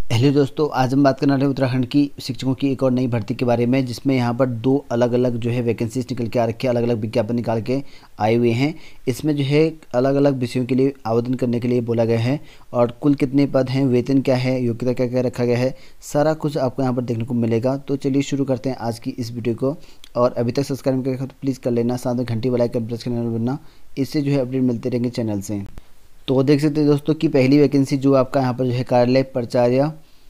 Hello दोस्तों, आज हम बात करने वाले हैं उत्तराखंड की शिक्षकों की एक और नई भर्ती के बारे में, जिसमें यहाँ पर दो अलग अलग जो है वैकेंसीज निकल के आ रखी है, अलग अलग विज्ञापन निकाल के आए हुए हैं। इसमें जो है अलग अलग विषयों के लिए आवेदन करने के लिए बोला गया है और कुल कितने पद हैं, वेतन क्या है, योग्यता क्या क्या रखा गया है, सारा कुछ आपको यहाँ पर देखने को मिलेगा। तो चलिए शुरू करते हैं आज की इस वीडियो को। और अभी तक सब्सक्राइब करके तो प्लीज़ कर लेना, साथ में घंटी वाला आइकन प्रेस करना बनना, इससे जो है अपडेट मिलते रहेंगे चैनल से। तो देख सकते हैं दोस्तों कि पहली वैकेंसी जो आपका यहाँ पर जो है कार्यालय प्राचार्य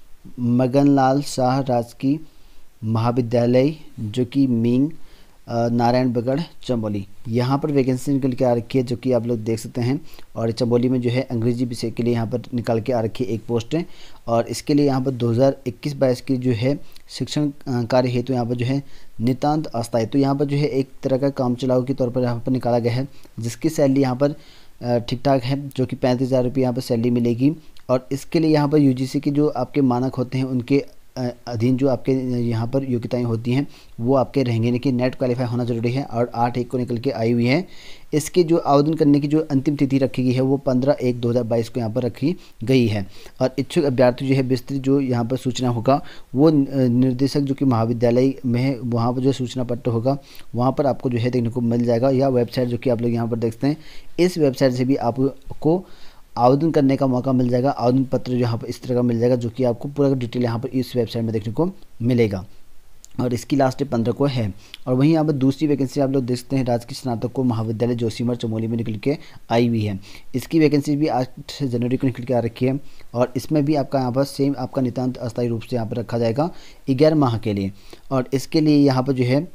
मगनलाल शाह राजकीय महाविद्यालय, जो कि मींग नारायणगढ़ चंबोली, यहाँ पर वैकेंसी निकल के आ रखी है, जो कि आप लोग देख सकते हैं। और चंबोली में जो है अंग्रेजी विषय के लिए यहाँ पर निकाल के आ रखी है एक पोस्ट है। और इसके लिए यहाँ पर 2021-22 की जो है शिक्षण कार्य हेतु यहाँ पर जो है नितांत अस्थायी, तो यहाँ पर जो है एक तरह का काम चलाऊ के तौर पर यहाँ पर निकाला गया है, जिसकी सैलरी यहाँ पर ठीक ठाक है, जो कि 35,000 रुपये यहाँ पर सैलरी मिलेगी। और इसके लिए यहाँ पर यूजीसी के जो आपके मानक होते हैं उनके अधीन जो आपके यहाँ पर योग्यताएं होती हैं वो आपके रहेंगे, यानी कि नेट क्वालिफाई होना जरूरी है और 8/1 को निकल के आई हुई है। इसके जो आवेदन करने की जो अंतिम तिथि रखी गई है वो 15/1/2022 को यहाँ पर रखी गई है। और इच्छुक अभ्यर्थी जो है विस्तृत जो यहाँ पर सूचना होगा वो निर्देशक जो कि महाविद्यालय में है वहाँ पर जो सूचना पत्र होगा वहाँ पर आपको जो है देखने को मिल जाएगा, या वेबसाइट जो कि आप लोग यहाँ पर देखते हैं, इस वेबसाइट से भी आपको आवेदन करने का मौका मिल जाएगा। आवेदन पत्र यहाँ पर इस तरह का मिल जाएगा, जो कि आपको पूरा डिटेल यहाँ पर इस वेबसाइट में देखने को मिलेगा। और इसकी लास्ट डेट 15 को है। और वहीं यहाँ पर दूसरी वैकेंसी आप लोग देख सकते हैं, राजकीय स्नातक महाविद्यालय जोशीमठ चमोली में निकल के आई हुई है। इसकी वैकेंसी भी 8 जनवरी को निकल के आ रखी है और इसमें भी आपका यहाँ पर सेम आपका नितांत अस्थायी रूप से यहाँ पर रखा जाएगा 11 माह के लिए। और इसके लिए यहाँ पर जो है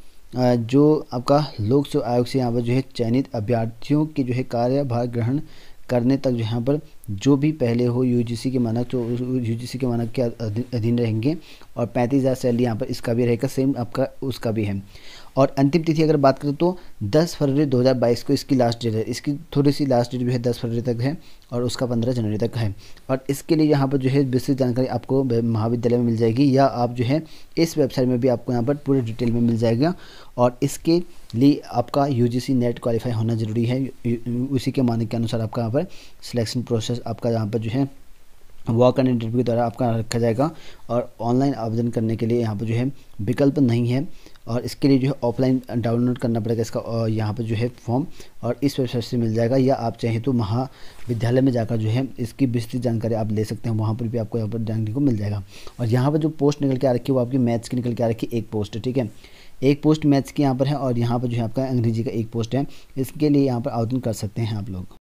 जो आपका लोक सेवा आयोग से यहाँ पर जो है चयनित अभ्यर्थियों के जो है कार्यभार ग्रहण करने तक जो यहाँ पर जो भी पहले हो यूजीसी के मानक, तो यूजीसी के मानक के अधीन रहेंगे। और 35,000 सैलरी यहाँ पर इसका भी रहेगा, सेम आपका उसका भी है। और अंतिम तिथि अगर बात करें तो 10 फरवरी 2022 को इसकी लास्ट डेट है। इसकी थोड़ी सी लास्ट डेट जो है 10 फरवरी तक है और उसका 15 जनवरी तक है। और इसके लिए यहाँ पर जो है विस्तृत जानकारी आपको महाविद्यालय में मिल जाएगी, या आप जो है इस वेबसाइट में भी आपको यहाँ पर पूरे डिटेल में मिल जाएगा। और इसके लिए आपका यूजीसी नेट क्वालिफाई होना ज़रूरी है, उसी के मानक के अनुसार आपका यहाँ पर सिलेक्शन प्रोसेस आपका यहाँ पर जो है वॉक एंड इंटरव्यू के द्वारा आपका रखा जाएगा। और ऑनलाइन आवेदन करने के लिए यहाँ पर जो है विकल्प नहीं है, और इसके लिए जो है ऑफलाइन डाउनलोड करना पड़ेगा इसका यहाँ पर जो है फॉर्म, और इस वेबसाइट से मिल जाएगा। या आप चाहें तो महाविद्यालय में जाकर जो है इसकी विस्तृत जानकारी आप ले सकते हैं, वहाँ पर भी आपको यहाँ पर जानने को मिल जाएगा। और यहाँ पर जो पोस्ट निकल के आ रखी है वो आपकी मैथ्स की निकल के आ रखी है, एक पोस्ट है, ठीक है, एक पोस्ट मैथ्स की यहाँ पर है। और यहाँ पर जो है आपका अंग्रेजी का एक पोस्ट है, इसके लिए यहाँ पर आवेदन कर सकते हैं आप लोग।